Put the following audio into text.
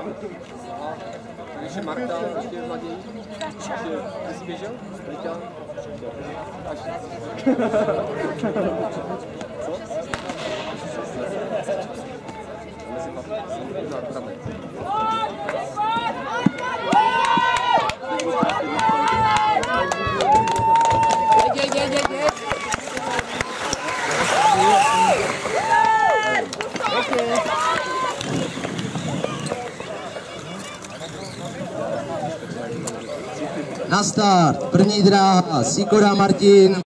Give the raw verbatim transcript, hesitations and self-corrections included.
Ještě Marta, ještě mladý, ještě jsi běžel? Líťa? Až. Co? Na start, první dráha, Sikora Martin.